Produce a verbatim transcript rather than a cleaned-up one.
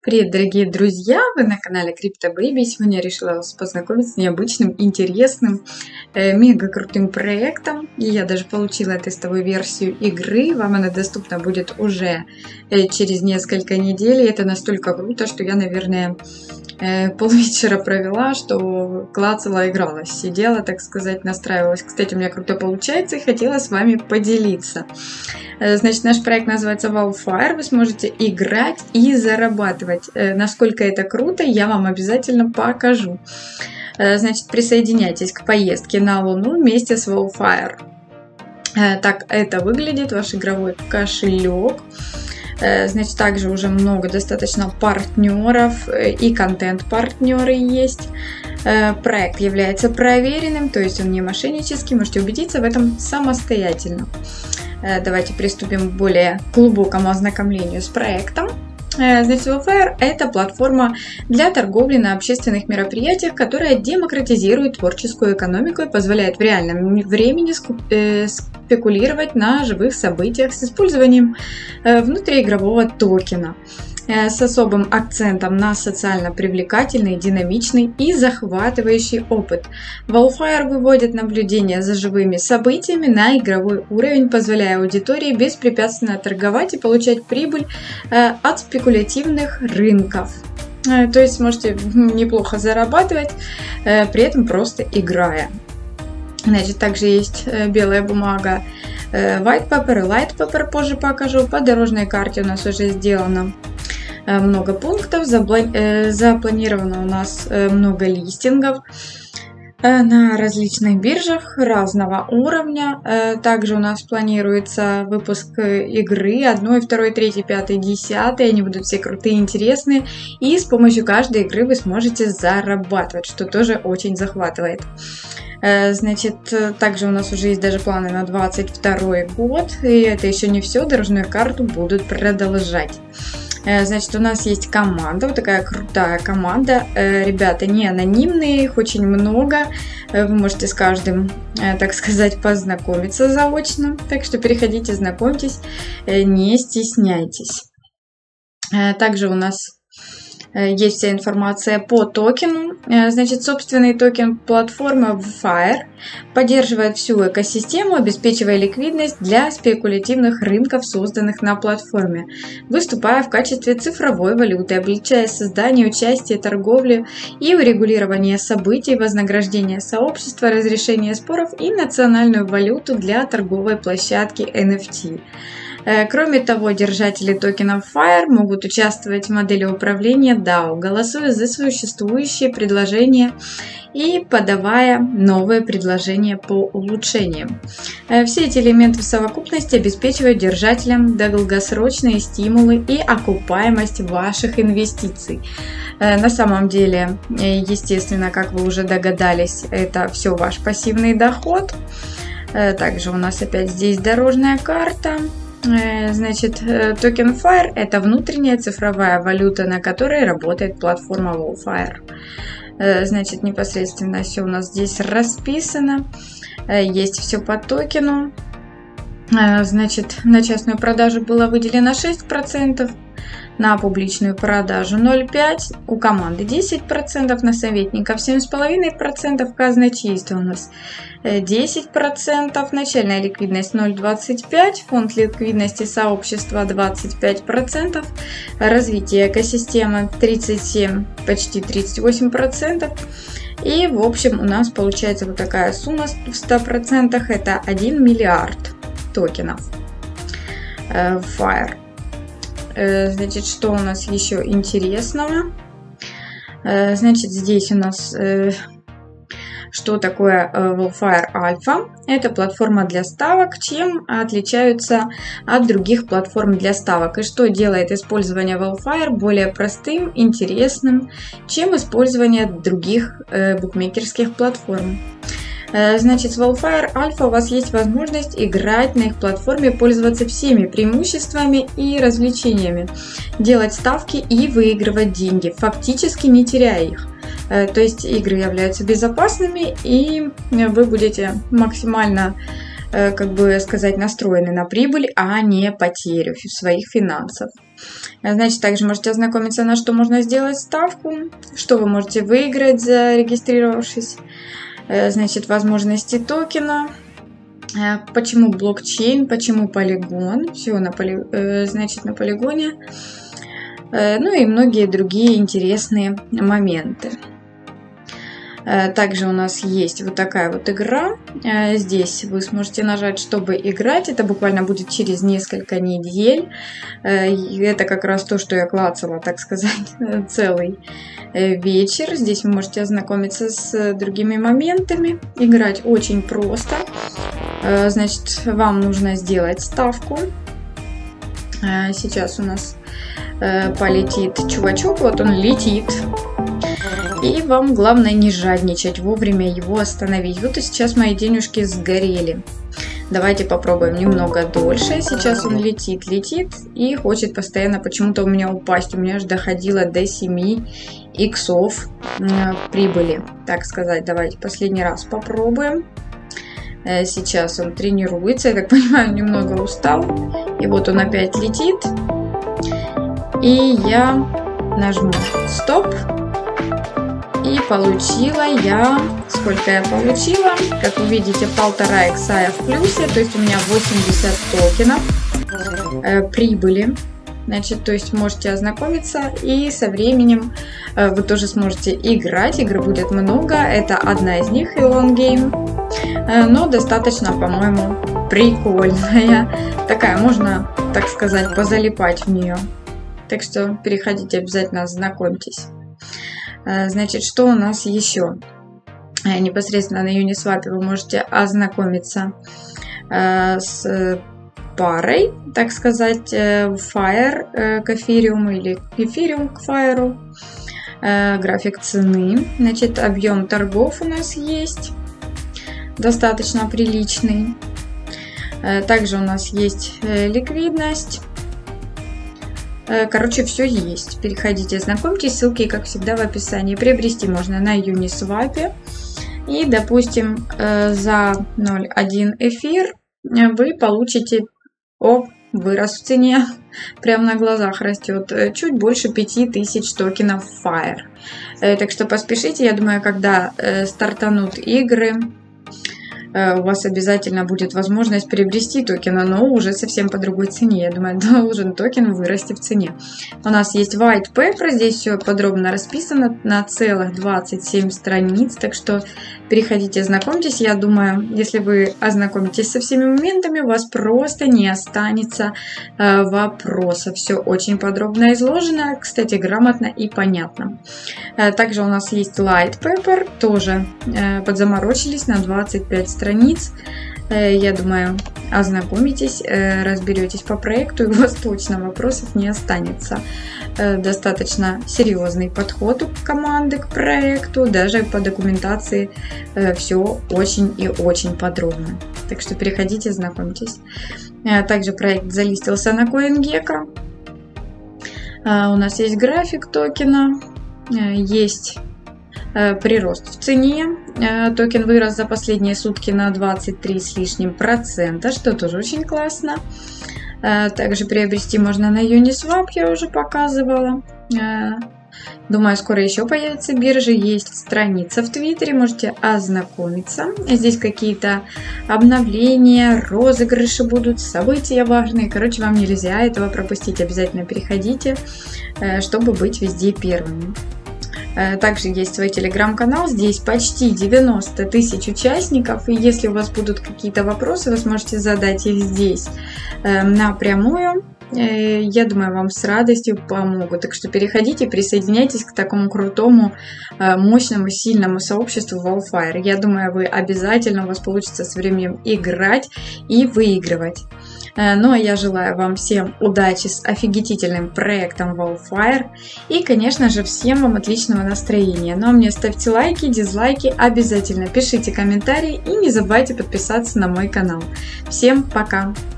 Привет, дорогие друзья! Вы на канале CryptoBaby. Сегодня я решила вас познакомить с необычным, интересным, э, мега крутым проектом. И я даже получила тестовую версию игры. Вам она доступна будет уже э, через несколько недель. И это настолько круто, что я, наверное, э, полвечера провела, что клацала, игралась. Сидела, так сказать, настраивалась. Кстати, у меня круто получается и хотела с вами поделиться. Э, значит, наш проект называется Wildfire. Вы сможете играть и зарабатывать. Насколько это круто, я вам обязательно покажу. Значит, присоединяйтесь к поездке на Луну вместе с Wildfire. Так это выглядит, ваш игровой кошелек. Значит, также уже много достаточно партнеров и контент-партнеры есть. Проект является проверенным, то есть он не мошеннический, можете убедиться в этом самостоятельно. Давайте приступим к более глубокому ознакомлению с проектом. Значит, Wildfire – это платформа для торговли на общественных мероприятиях, которая демократизирует творческую экономику и позволяет в реальном времени спекулировать на живых событиях с использованием внутриигрового токена, с особым акцентом на социально привлекательный, динамичный и захватывающий опыт. Wildfire выводит наблюдение за живыми событиями на игровой уровень, позволяя аудитории беспрепятственно торговать и получать прибыль от спекулятивных рынков. То есть сможете неплохо зарабатывать, при этом просто играя. Значит, также есть белая бумага, white paper и light paper, позже покажу. По дорожной карте у нас уже сделано много пунктов, запланировано у нас много листингов на различных биржах разного уровня. Также у нас планируется выпуск игры одной, второй, третьей, пятой, десятой. Они будут все крутые, интересные. И с помощью каждой игры вы сможете зарабатывать, что тоже очень захватывает. Значит, также у нас уже есть даже планы на двадцать второй год. И это еще не все, дорожную карту будут продолжать. Значит, у нас есть команда, вот такая крутая команда. Ребята не анонимные, их очень много. Вы можете с каждым, так сказать, познакомиться заочно. Так что переходите, знакомьтесь, не стесняйтесь. Также у нас есть вся информация по токену. Значит, собственный токен платформы Wildfire поддерживает всю экосистему, обеспечивая ликвидность для спекулятивных рынков, созданных на платформе, выступая в качестве цифровой валюты, облегчая создание, участие, торговлю и урегулирование событий, вознаграждение сообщества, разрешение споров и национальную валюту для торговой площадки эн эф ти. Кроме того, держатели токенов Fire могут участвовать в модели управления дао, голосуя за существующие предложения и подавая новые предложения по улучшениям. Все эти элементы в совокупности обеспечивают держателям долгосрочные стимулы и окупаемость ваших инвестиций. На самом деле, естественно, как вы уже догадались, это все ваш пассивный доход. Также у нас опять здесь дорожная карта. Значит, токен Fire – это внутренняя цифровая валюта, на которой работает платформа Wildfire. Значит, непосредственно все у нас здесь расписано. Есть все по токену. Значит, на частную продажу было выделено шесть процентов, на публичную продажу ноль целых пять десятых процента, у команды десять процентов, на советников семь целых пять десятых процента, казначейство у нас десять процентов, начальная ликвидность ноль целых двадцать пять сотых, фонд ликвидности сообщества двадцать пять процентов, развитие экосистемы тридцать семь, почти тридцать восемь процентов. И в общем у нас получается вот такая сумма в ста процентах, это один миллиард токенов Fire. Значит, что у нас еще интересного? Значит, здесь у нас что такое Wildfire Alpha. Это платформа для ставок. Чем отличаются от других платформ для ставок? И что делает использование Wildfire более простым, интересным, чем использование других букмекерских платформ? Значит, с Wildfire Alpha у вас есть возможность играть на их платформе, пользоваться всеми преимуществами и развлечениями, делать ставки и выигрывать деньги, фактически не теряя их. То есть игры являются безопасными, и вы будете максимально как бы сказать, настроены на прибыль, а не потерю своих финансов. Значит, также можете ознакомиться, на что можно сделать ставку, что вы можете выиграть, зарегистрировавшись. Значит, возможности токена, почему блокчейн, почему полигон, все на, поли, значит, на полигоне, ну и многие другие интересные моменты. Также у нас есть вот такая вот игра. Здесь вы сможете нажать, чтобы играть. Это буквально будет через несколько недель. Это как раз то, что я клацала, так сказать, целый вечер. Здесь вы можете ознакомиться с другими моментами. Играть очень просто. Значит, вам нужно сделать ставку. Сейчас у нас полетит чувачок. Вот он летит. И вам главное не жадничать, вовремя его остановить. Вот и сейчас мои денежки сгорели. Давайте попробуем немного дольше. Сейчас он летит, летит и хочет постоянно почему-то у меня упасть. У меня же доходило до семи иксов прибыли, так сказать. Давайте последний раз попробуем. Сейчас он тренируется, я так понимаю, немного устал. И вот он опять летит. И я нажму стоп. И получила я, сколько я получила, как вы видите, полтора икса в плюсе, то есть у меня восемьдесят токенов э, прибыли. Значит, то есть можете ознакомиться и со временем э, вы тоже сможете играть. Игр будет много, это одна из них, Elon Game, э, но достаточно, по-моему, прикольная. Такая, можно, так сказать, позалипать в нее. Так что переходите, обязательно ознакомьтесь. Значит, что у нас еще? Непосредственно на Uniswap вы можете ознакомиться с парой, так сказать, Fire к Ethereum или Ethereum к Fire. График цены. Значит, объем торгов у нас есть. Достаточно приличный. Также у нас есть ликвидность. Короче, все есть. Переходите, знакомьтесь. Ссылки, как всегда, в описании. Приобрести можно на Uniswap. И, допустим, за ноль целых одна эфир вы получите, о, вырос в цене, прямо на глазах растет, чуть больше пяти тысяч токенов Fire. Так что поспешите. Я думаю, когда стартанут игры, у вас обязательно будет возможность приобрести токена, но уже совсем по другой цене. Я думаю, должен токен вырасти в цене. У нас есть white paper, здесь все подробно расписано на целых двадцать семь страниц, так что переходите, знакомьтесь. Я думаю, если вы ознакомитесь со всеми моментами, у вас просто не останется э, вопросов. Все очень подробно изложено, кстати, грамотно и понятно. Э, также у нас есть light paper, тоже э, подзаморочились на двадцать пять страниц. страниц. Я думаю, ознакомитесь, разберетесь по проекту, и у вас точно вопросов не останется. Достаточно серьезный подход у команды к проекту, даже по документации все очень и очень подробно. Так что переходите, знакомьтесь. Также проект залистился на CoinGecko. У нас есть график токена, есть прирост в цене. Токен вырос за последние сутки на двадцать три с лишним процента, что тоже очень классно. Также приобрести можно на Uniswap, я уже показывала. Думаю, скоро еще появятся биржи. Есть страница в Твиттере, можете ознакомиться. Здесь какие-то обновления, розыгрыши будут, события важные. Короче, вам нельзя этого пропустить. Обязательно переходите, чтобы быть везде первыми. Также есть свой телеграм-канал, здесь почти девяносто тысяч участников, и если у вас будут какие-то вопросы, вы сможете задать их здесь напрямую. Я думаю, вам с радостью помогут. Так что переходите, присоединяйтесь к такому крутому, мощному, сильному сообществу Wildfire. Я думаю, вы обязательно, у вас получится со временем играть и выигрывать. Ну а я желаю вам всем удачи с офигительным проектом Wildfire. И, конечно же, всем вам отличного настроения. Ну а мне ставьте лайки, дизлайки, обязательно пишите комментарии и не забывайте подписаться на мой канал. Всем пока!